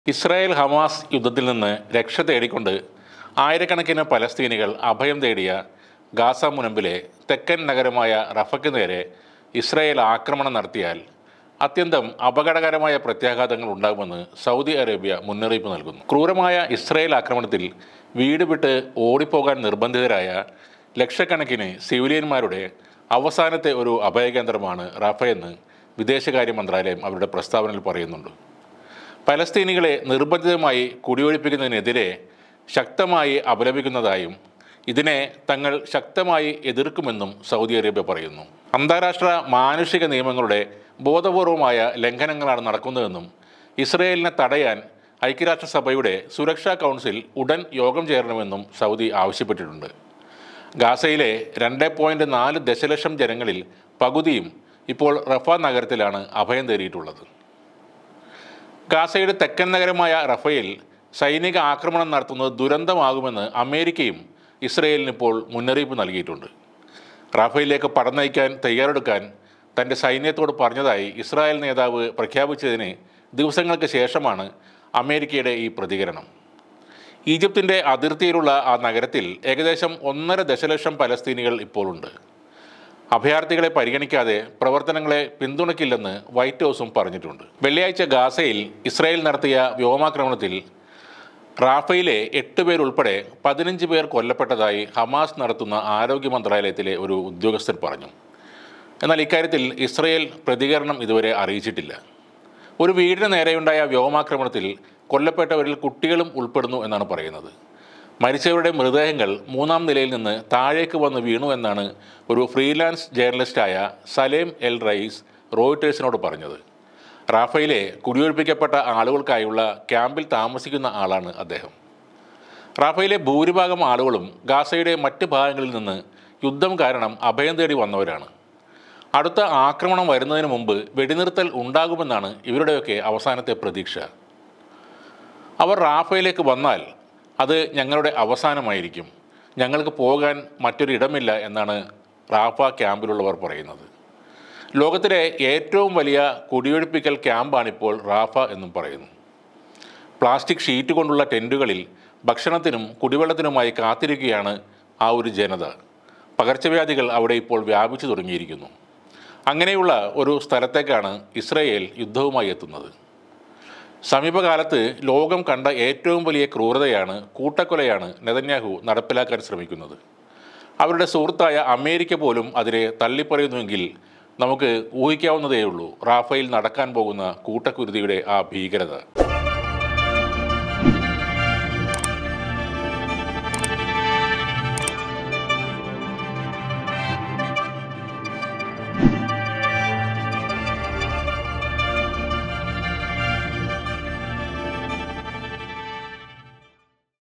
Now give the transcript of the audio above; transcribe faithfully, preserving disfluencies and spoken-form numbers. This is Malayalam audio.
ഇസ്രായേൽ ഹമാസ് യുദ്ധത്തിൽ നിന്ന് രക്ഷ തേടിക്കൊണ്ട് ആയിരക്കണക്കിന് പലസ്തീനികൾ അഭയം തേടിയ ഗാസ മുനമ്പിലെ തെക്കൻ നഗരമായ റഫയ്ക്ക് നേരെ ഇസ്രായേൽ ആക്രമണം നടത്തിയാൽ അത്യന്തം അപകടകരമായ പ്രത്യാഘാതങ്ങൾ ഉണ്ടാകുമെന്ന് സൗദി അറേബ്യ മുന്നറിയിപ്പ് നൽകുന്നു. ക്രൂരമായ ഇസ്രായേൽ ആക്രമണത്തിൽ വീട് വിട്ട് ഓടിപ്പോകാൻ നിർബന്ധിതരായ ലക്ഷക്കണക്കിന് സിവിലിയന്മാരുടെ അവസാനത്തെ ഒരു അഭയകേന്ദ്രമാണ് റഫയെന്ന് വിദേശകാര്യ മന്ത്രാലയം അവരുടെ പ്രസ്താവനയിൽ പറയുന്നുണ്ട്. പലസ്തീനികളെ നിർബന്ധിതമായി കുടിയൊഴിപ്പിക്കുന്നതിനെതിരെ ശക്തമായി അപലപിക്കുന്നതായും ഇതിനെ തങ്ങൾ ശക്തമായി എതിർക്കുമെന്നും സൗദി അറേബ്യ പറയുന്നു. അന്താരാഷ്ട്ര മാനുഷിക നിയമങ്ങളുടെ ബോധപൂർവമായ ലംഘനങ്ങളാണ് നടക്കുന്നതെന്നും ഇസ്രയേലിനെ തടയാൻ ഐക്യരാഷ്ട്രസഭയുടെ സുരക്ഷാ കൗൺസിൽ ഉടൻ യോഗം ചേരണമെന്നും സൗദി ആവശ്യപ്പെട്ടിട്ടുണ്ട്. ഗാസയിലെ രണ്ട് പോയിൻറ്റ് നാല് ദശലക്ഷം ജനങ്ങളിൽ പകുതിയും ഇപ്പോൾ റഫ നഗരത്തിലാണ് അഭയം തേടിയിട്ടുള്ളത്. ഗാസയുടെ തെക്കൻ നഗരമായ റഫയിൽ സൈനിക ആക്രമണം നടത്തുന്നത് ദുരന്തമാകുമെന്ന് അമേരിക്കയും ഇസ്രയേലിന് ഇപ്പോൾ മുന്നറിയിപ്പ് നൽകിയിട്ടുണ്ട്. റഫയിലേക്ക് പടനയിക്കാൻ തയ്യാറെടുക്കാൻ തൻ്റെ സൈന്യത്തോട് പറഞ്ഞതായി ഇസ്രായേൽ നേതാവ് പ്രഖ്യാപിച്ചതിന് ദിവസങ്ങൾക്ക് ശേഷമാണ് അമേരിക്കയുടെ ഈ പ്രതികരണം. ഈജിപ്തിൻ്റെ അതിർത്തിയിലുള്ള ആ നഗരത്തിൽ ഏകദേശം ഒന്നര ദശലക്ഷം പലസ്തീനികൾ ഇപ്പോഴുണ്ട്. അഭയാർത്ഥികളെ പരിഗണിക്കാതെ പ്രവർത്തനങ്ങളെ പിന്തുണയ്ക്കില്ലെന്ന് വൈറ്റ് ഹൗസും പറഞ്ഞിട്ടുണ്ട്. വെള്ളിയാഴ്ച ഗാസയിൽ ഇസ്രായേൽ നടത്തിയ വ്യോമാക്രമണത്തിൽ റാഫയിലെ എട്ട് പേരുൾപ്പെടെ പതിനഞ്ച് പേർ കൊല്ലപ്പെട്ടതായി ഹമാസ് നടത്തുന്ന ആരോഗ്യ മന്ത്രാലയത്തിലെ ഒരു ഉദ്യോഗസ്ഥൻ പറഞ്ഞു. എന്നാൽ ഇക്കാര്യത്തിൽ ഇസ്രായേൽ പ്രതികരണം ഇതുവരെ അറിയിച്ചിട്ടില്ല. ഒരു വീടിന് നേരെയുണ്ടായ വ്യോമാക്രമണത്തിൽ കൊല്ലപ്പെട്ടവരിൽ കുട്ടികളും ഉൾപ്പെടുന്നു എന്നാണ് പറയുന്നത്. മരിച്ചവരുടെ മൃതദേഹങ്ങൾ മൂന്നാം നിലയിൽ നിന്ന് താഴേക്ക് വന്ന് വീണു എന്നാണ് ഒരു ഫ്രീലാൻസ് ജേർണലിസ്റ്റായ സലേം എൽ റയീസ് റോയിട്ടേഴ്സിനോട് പറഞ്ഞത്. റാഫയിലെ കുടിയൊഴിപ്പിക്കപ്പെട്ട ആളുകൾക്കായുള്ള ക്യാമ്പിൽ താമസിക്കുന്ന ആളാണ് അദ്ദേഹം. റാഫയിലെ ഭൂരിഭാഗം ആളുകളും ഗാസയുടെ മറ്റ് ഭാഗങ്ങളിൽ നിന്ന് യുദ്ധം കാരണം അഭയം തേടി വന്നവരാണ്. അടുത്ത ആക്രമണം വരുന്നതിന് മുമ്പ് വെടിനിർത്തൽ ഉണ്ടാകുമെന്നാണ് ഇവരുടെയൊക്കെ അവസാനത്തെ പ്രതീക്ഷ. അവർ റാഫയിലേക്ക് വന്നാൽ അത് ഞങ്ങളുടെ അവസാനമായിരിക്കും, ഞങ്ങൾക്ക് പോകാൻ മറ്റൊരിടമില്ല എന്നാണ് റാഫ ക്യാമ്പിലുള്ളവർ പറയുന്നത്. ലോകത്തിലെ ഏറ്റവും വലിയ കുടിയൊഴിപ്പിക്കൽ ക്യാമ്പാണിപ്പോൾ റാഫ എന്നും പറയുന്നു. പ്ലാസ്റ്റിക് ഷീറ്റ് കൊണ്ടുള്ള ടെൻറ്റുകളിൽ ഭക്ഷണത്തിനും കുടിവെള്ളത്തിനുമായി കാത്തിരിക്കുകയാണ് ആ ഒരു ജനത. പകർച്ചവ്യാധികൾ അവിടെ ഇപ്പോൾ വ്യാപിച്ചു തുടങ്ങിയിരിക്കുന്നു. അങ്ങനെയുള്ള ഒരു സ്ഥലത്തേക്കാണ് ഇസ്രയേൽ യുദ്ധവുമായി എത്തുന്നത്. സമീപകാലത്ത് ലോകം കണ്ട ഏറ്റവും വലിയ ക്രൂരതയാണ് കൂട്ടക്കൊലയാണ് നെതന്യാഹു നടപ്പിലാക്കാൻ ശ്രമിക്കുന്നത്. അവരുടെ സുഹൃത്തായ അമേരിക്ക പോലും അതിനെ തള്ളിപ്പറയുന്നുവെങ്കിൽ നമുക്ക് ഊഹിക്കാവുന്നതേയുള്ളൂ റാഫയിൽ നടക്കാൻ പോകുന്ന കൂട്ടക്കുരുതിയുടെ ആ ഭീകരത.